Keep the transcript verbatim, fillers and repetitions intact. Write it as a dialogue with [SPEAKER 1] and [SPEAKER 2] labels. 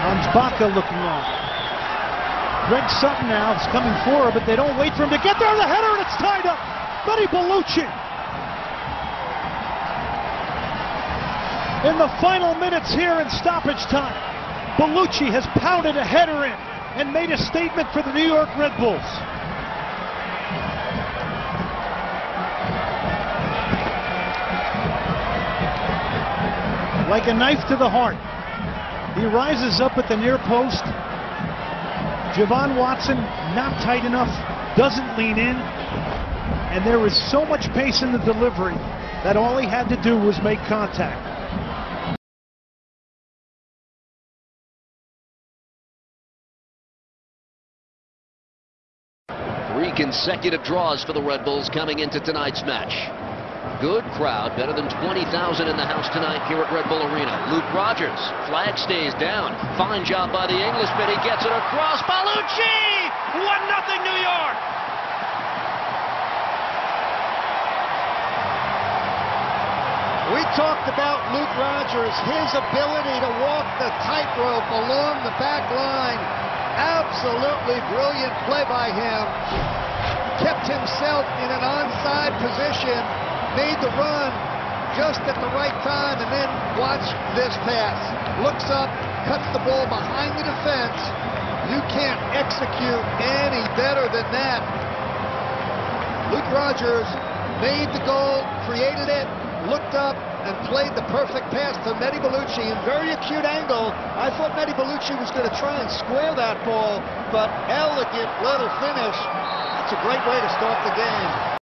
[SPEAKER 1] Baca looking on. Greg Sutton now is coming forward, but they don't wait for him to get there. The header, and it's tied up. Mehdi Ballouchy. In the final minutes here in stoppage time, Ballouchy has pounded a header in and made a statement for the New York Red Bulls. Like a knife to the heart. He rises up at the near post. Javon Watson, not tight enough, doesn't lean in. And there was so much pace in the delivery that all he had to do was make contact.
[SPEAKER 2] Three consecutive draws for the Red Bulls coming into tonight's match. Good crowd, better than twenty thousand in the house tonight here at Red Bull Arena. Luke Rogers, flag stays down. Fine job by the Englishman. He gets it across. Ballouchy! one nothing New York!
[SPEAKER 3] We talked about Luke Rogers, his ability to walk the tightrope along the back line. Absolutely brilliant play by him. Kept himself in an onside position. Made the run just at the right time, and then watch this pass. Looks up, cuts the ball behind the defense. You can't execute any better than that. Luke Rogers made the goal, created it, looked up, and played the perfect pass to Mehdi Ballouchy in very acute angle. I thought Mehdi Ballouchy was going to try and square that ball, but elegant little finish. That's a great way to start the game.